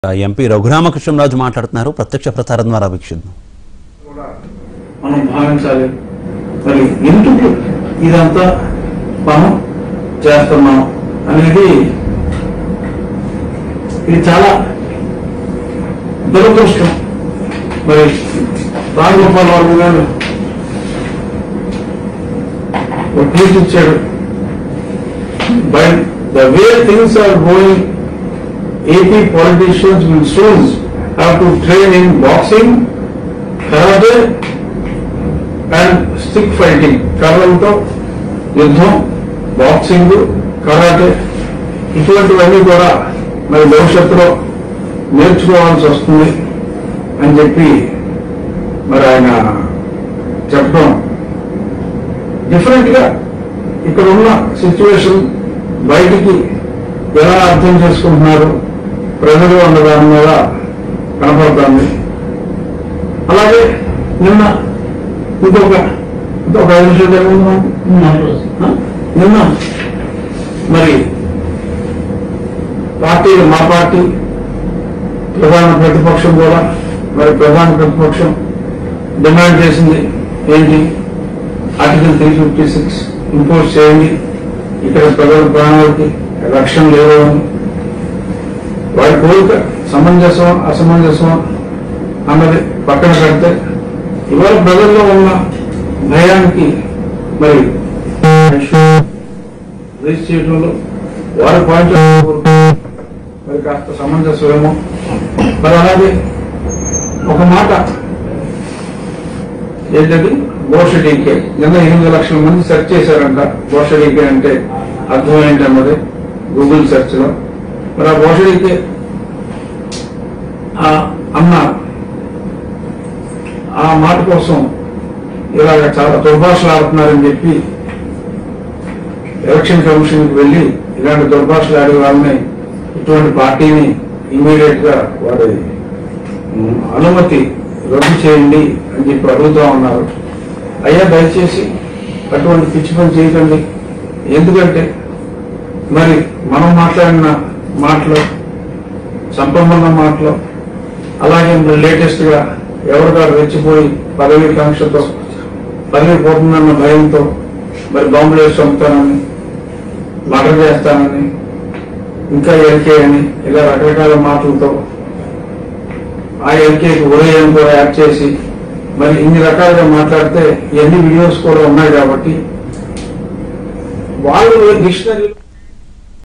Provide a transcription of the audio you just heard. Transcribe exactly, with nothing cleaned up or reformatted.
MP Raghu Rama Krishnam Raju మాట్లాడుతున్నారు. ప్రత్యక్ష ప్రసారం ద్వారా వీక్షిద్దాం. మనం భావించాలి, మరి ఎందుకు ఇదంతా మనం చేస్తున్నాం అనేది ఇది చాలా దురదృష్టం. మరి రాజగోపాల్ వర్మ గారు ఒక ట్వీట్ ఇచ్చాడు, by the way things are going A P politicians will soon have to train in boxing, karate and stick fighting. Karate, యుద్ధం, బాక్సింగ్, కరాటే ఇటువంటివన్నీ కూడా మరి భవిష్యత్తులో నేర్చుకోవాల్సి వస్తుంది అని చెప్పి మరి ఆయన చెప్పడం డిఫరెంట్ గా ఇక్కడ ఉన్న సిచ్యువేషన్ బయటికి ఎలా అర్థం చేసుకుంటున్నారు ప్రజలు అన్న దాని మీద కనపడుతుంది. అలాగే నిన్న ఇంకొక ఇంకొక విషయం నిన్న మరి పార్టీలు మా పార్టీ ప్రధాన ప్రతిపక్షం కూడా మరి ప్రధాన ప్రతిపక్షం డిమాండ్ చేసింది ఏంటి, article three fifty six impose చేయండి, ఇక్కడ ప్రజల ప్రాణాలకి రక్షణ లేదు అని. వారి కోరిక సమంజసం అసమంజసం అన్నది పక్కన పెడితే ఇవాళ ప్రజల్లో ఉన్న భయానికి మరి రీచ్ చేయడంలో వారి పాయింట్ మరి కాస్త సమంజసమేమో. మరి అలాగే ఒక మాట ఏంటంటే బోషడీకే, నిన్న ఎనిమిది లక్షల మంది సెర్చ్ చేశారంట. బోషడీకే అంటే అర్థం ఏంటన్నది గూగుల్ సెర్చ్ లో. మరి ఆ బోషడీకే అన్న ఆ మాట కోసం ఇలాగ చాలా దుర్భాషలు ఆడుతున్నారని చెప్పి ఎలక్షన్ కమిషన్ కి వెళ్లి ఇలాంటి దుర్భాషలు ఆడే వాళ్ళని ఇటువంటి పార్టీని ఇమీడియట్ గా వారి అనుమతి రద్దు చేయండి అని చెప్పి అడుగుతా ఉన్నారు. అయ్యా దయచేసి అటువంటి పిచ్చి పని చేయకండి. ఎందుకంటే మరి మనం మాట్లాడిన మాటలు, సంపన్న మాటలు, అలాగే లేటెస్ట్ గా ఎవరికారు రెచ్చిపోయి పదవి కాంక్షతో పదవి పోతుందన్న భయంతో మరి బాంబులు వేసి చంపుతానని, మర్డర్ చేస్తానని, ఇంకా ఎల్కే అని ఇలా రకరకాల మాటలతో ఆ ఎల్కేకి ఉదయం కూడా యాడ్ చేసి మరి ఇన్ని రకాలుగా మాట్లాడితే ఇవన్నీ వీడియోస్ కూడా ఉన్నాయి కాబట్టి వాళ్ళు డిక్షనరీలో